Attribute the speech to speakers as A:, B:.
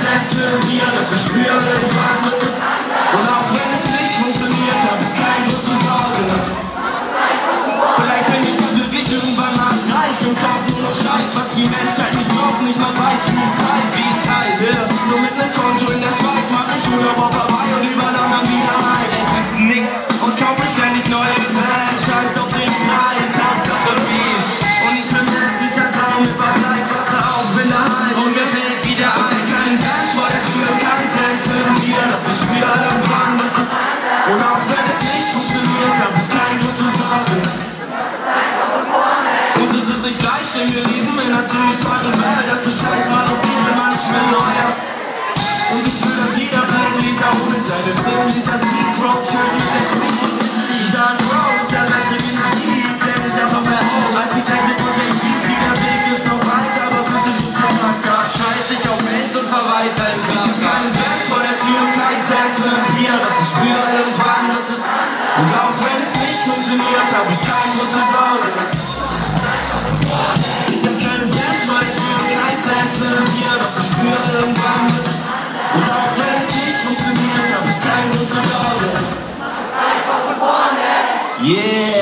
A: Zeit für mir, doch ich spüre irgendwann wird es anders. Und auch wenn es nicht funktioniert, hab ich keinen Grund zur Sorge. Vielleicht bin ich so glücklich irgendwann mal reich und kauf nur noch Scheiß, was die Menschheit nicht braucht, nicht mal weiß, wie es heißt, so mit nem Konto in der Schweiz mach ich Urlaub auf Hawaii und überall dann wieder heim. Ich weiß nix und kauf mir ständig neue Scheiß auf den Preis, Hauptsache Beef. Und ich bin nett, dieser Traum mit Vergleich, wache auf, bin daheim und mir fällt wieder ein. Ich hab keinen Dance vor der Tür, kein Cent für mir, doch ich spür irgendwann wird es anders. Und auch wenn es nicht funktioniert, hab ich keinen Grund zur Sorge. Und es ist nicht leicht, denn wir leben in einer ziemlich teuren Welt, dass du Scheiß mal auf Bibel, Mann, ich will neuer. Und ich will, dass jeder bringt, Lisa ohne seine Brillen, Lisa Sneak, Bro, schön mit der Queen. Lisa Bro ist der Beste, den ich lieb, denn ich hab noch mehr Hoch, als die Texte von J.C. Der Weg ist noch weit, aber bis ich nicht noch mal da scheiß ich auf Bands und verweiter im Club. Ich hab keinen Bands vor der Tür und kein Cent für ein Bier, doch ich spüre irgendwann wird es. Und auch wenn es nicht funktioniert, hab ich keinen Grund zur Sorge. Ich hab keine Bands vor der Tür und kein Cent für ein Bier, doch ich spüre irgendwann wird es. Und auch wenn es nicht funktioniert, hab ich keinen Grund zur Sorge.
B: Yeah!